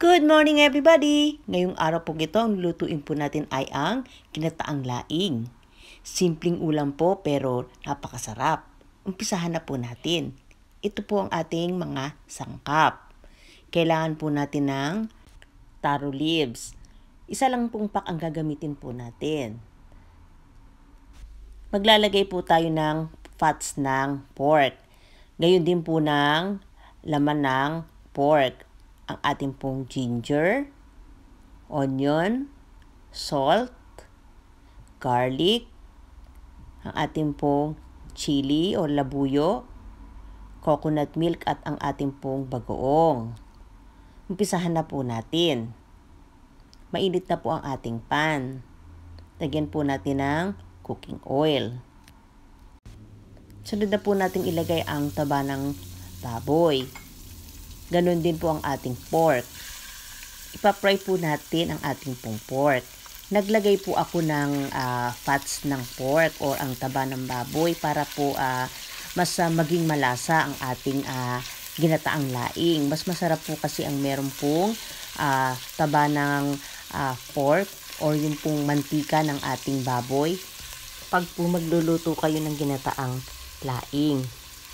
Good morning everybody! Ngayong araw po ito, ang lutuin po natin ay ang ginataang laing. Simpleng ulam po pero napakasarap. Umpisahan na po natin. Ito po ang ating mga sangkap. Kailangan po natin ng taro leaves. Isa lang pong pack ang gagamitin po natin. Maglalagay po tayo ng fats ng pork. Gayon din po ng laman ng pork. Ang ating pong ginger, onion, salt, garlic, ang ating pong chili o labuyo, coconut milk at ang ating pong bagoong. Umpisahan na po natin. Mainit na po ang ating pan. Lagyan po natin ng cooking oil. Sunod na po natin ilagay ang taba ng baboy. Ganon din po ang ating pork. Ipa-fry po natin ang ating pong pork. Naglagay po ako ng fats ng pork or ang taba ng baboy para po mas maging malasa ang ating ginataang laing. Mas masarap po kasi ang meron pong taba ng pork or yung pong mantika ng ating baboy pag po magluluto kayo ng ginataang laing.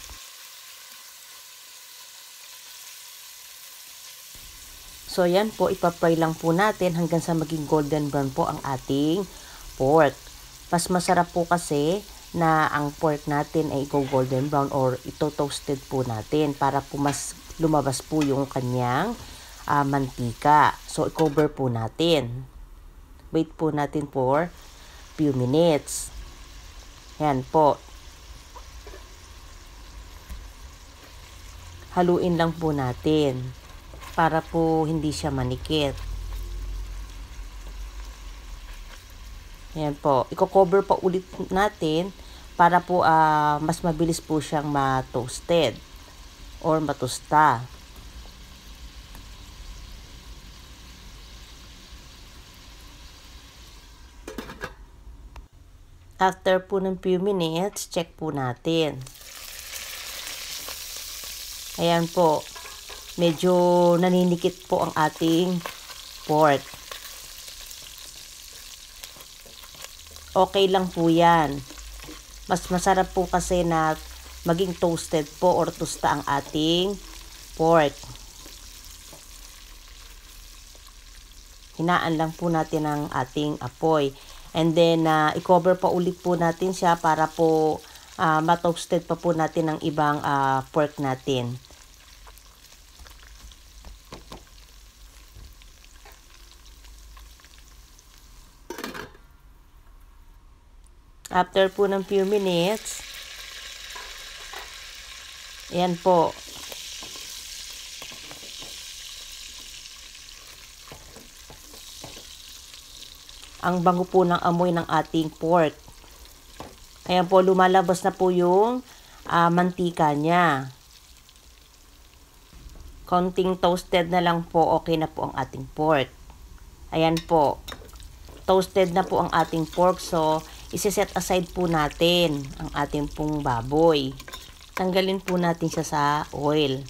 So yan po, ipapry lang po natin hanggang sa maging golden brown po ang ating pork. Mas masarap po kasi na ang pork natin ay golden brown or ito toasted po natin para po mas lumabas po yung kanyang mantika. So i-cover po natin. Wait po natin for few minutes. Yan po. Haluin lang po natin para po hindi siya manikit. Ayan po. I-cover pa ulit natin para po mas mabilis po siyang ma-toasted or matusta. After po ng few minutes, check po natin. Ayan po. Medyo naninikit po ang ating pork. Okay lang po yan. Mas masarap po kasi na maging toasted po or tusta ang ating pork. Hinaan lang po natin ang ating apoy. And then, i-cover pa ulit po natin siya para po ma-toasted pa po natin ang ibang pork natin. After po ng few minutes, ayan po. Ang bango po ng amoy ng ating pork. Ayan po, lumalabas na po yung mantika niya. Konting toasted na lang po, okay na po ang ating pork. Ayan po. Toasted na po ang ating pork, so isi-set aside po natin ang ating pong baboy. Tanggalin po natin siya sa oil.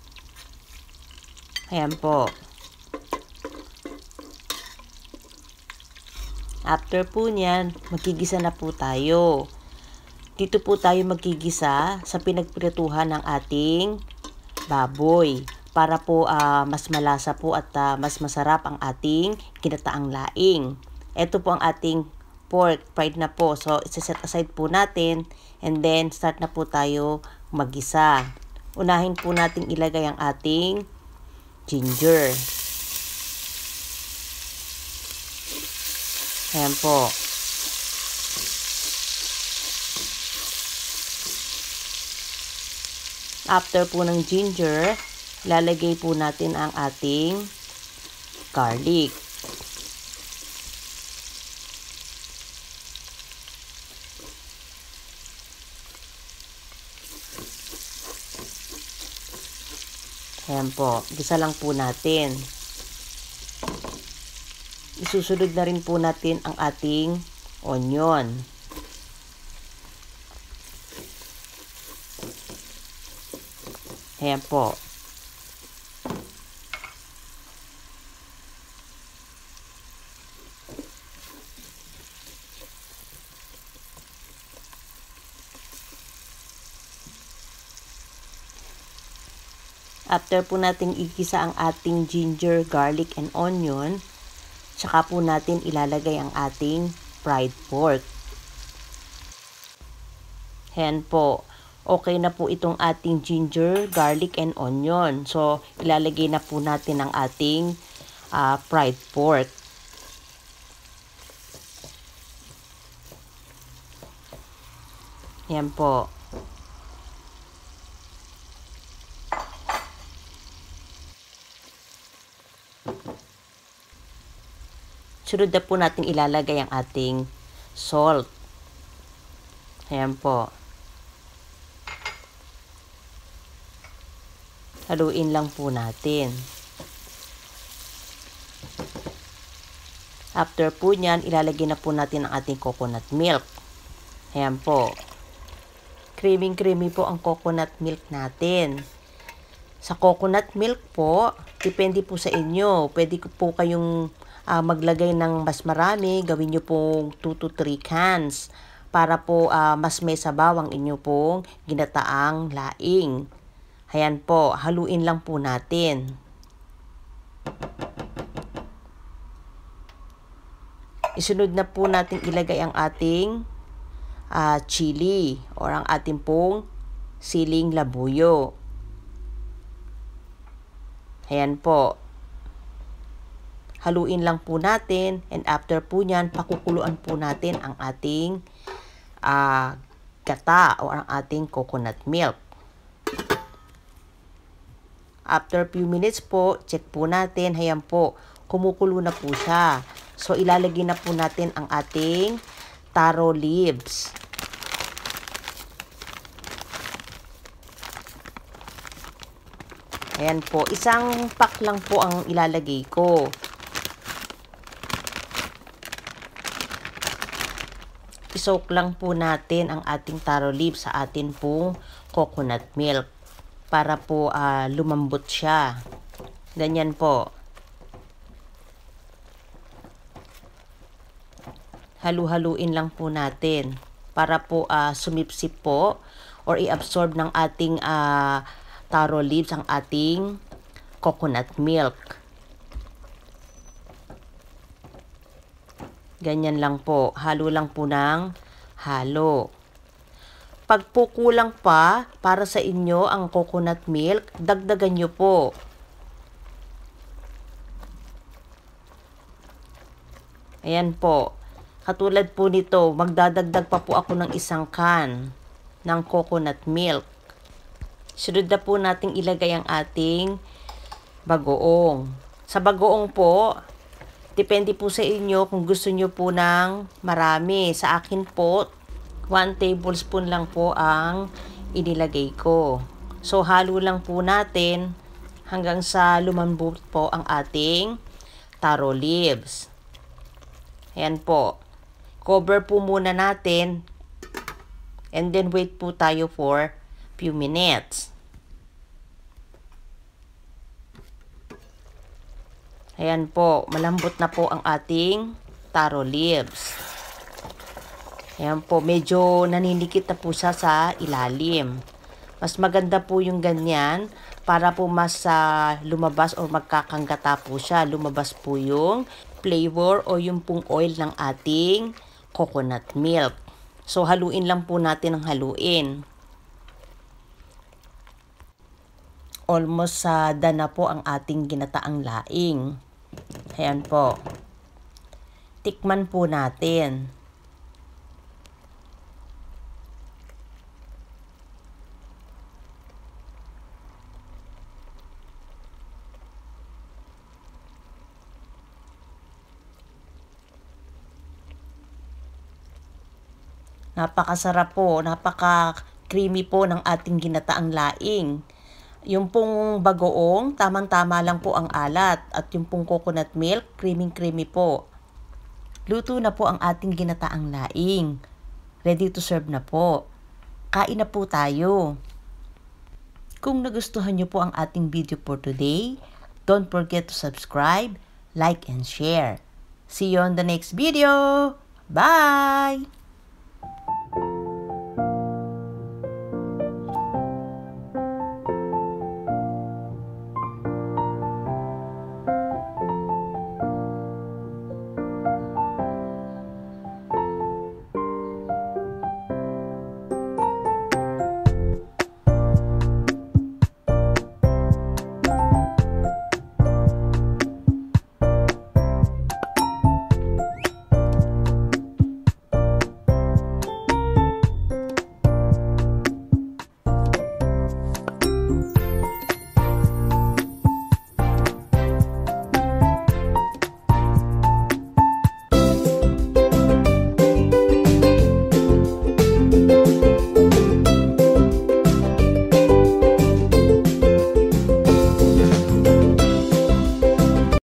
Ayan po. After po niyan, magigisa na po tayo. Dito po tayo magigisa sa pinagprituhan ng ating baboy para po mas malasa po at mas masarap ang ating ginataang laing. Ito po ang ating pork, fried na po. So, isa-set aside po natin and then start na po tayo magisa. Unahin po natin ilagay ang ating ginger. Ayan po. After po ng ginger, lalagay po natin ang ating garlic. Ayan po, gisa lang po natin. Isusunod na rin po natin ang ating onion. Ayan po. After po natin igisa ang ating ginger, garlic, and onion, tsaka po natin ilalagay ang ating fried pork. Ayan po. Okay na po itong ating ginger, garlic, and onion. So, ilalagay na po natin ang ating fried pork. Ayan po. Sunod na po natin ilalagay ang ating salt. Ayan po. Haluin lang po natin. After po nyan, ilalagay na po natin ang ating coconut milk. Ayan po. Creamy po ang coconut milk natin. Sa coconut milk po, depende po sa inyo. Pwede po kayong maglagay ng mas marami. Gawin nyo pong 2 to 3 cans para po mas may sabaw ang inyo pong ginataang laing. Ayan po, haluin lang po natin. Isunod na po natin ilagay ang ating chili or ang ating pong siling labuyo. Ayan po. Haluin lang po natin and after po nyan, pakukuluan po natin ang ating gata o ang ating coconut milk. After few minutes po, check po natin. Ayan po, kumukulo na po siya. So, ilalagay na po natin ang ating taro leaves. Ayan po, isang pack lang po ang ilalagay ko. Isoak lang po natin ang ating taro leaves sa atin pong coconut milk para po lumambot siya. Ganyan po. Halu-haluin lang po natin para po sumipsip po or i-absorb ng ating taro leaves ang ating coconut milk. Ganyan lang po. Halo lang po ng halo. Pag po kulang pa para sa inyo ang coconut milk, dagdagan nyo po. Ayan po. Katulad po nito, magdadagdag pa po ako ng 1 can ng coconut milk. Sunod na po nating ilagay ang ating bagoong. Sa bagoong po, depende po sa inyo kung gusto nyo po ng marami. Sa akin po, 1 tablespoon lang po ang inilagay ko. So, halo lang po natin hanggang sa lumambot po ang ating taro leaves. Ayan po. Cover po muna natin and then wait po tayo for few minutes. Ayan po. Malambot na po ang ating taro leaves. Ayan po, medyo naninikit na po siya sa ilalim. Mas maganda po yung ganyan para po mas lumabas o magkakanggata po siya. Lumabas po yung flavor o yung pong oil ng ating coconut milk. So, haluin lang po natin ng haluin. Almost done na po ang ating ginataang laing. Ayan po. Tikman po natin. Napakasarap po, napaka-creamy po ng ating ginataang laing. Yung pong bagoong, tamang-tama lang po ang alat. At yung pong coconut milk, creamy-creamy po. Luto na po ang ating ginataang laing. Ready to serve na po. Kain na po tayo. Kung nagustuhan nyo po ang ating video for today, don't forget to subscribe, like, and share. See you on the next video. Bye!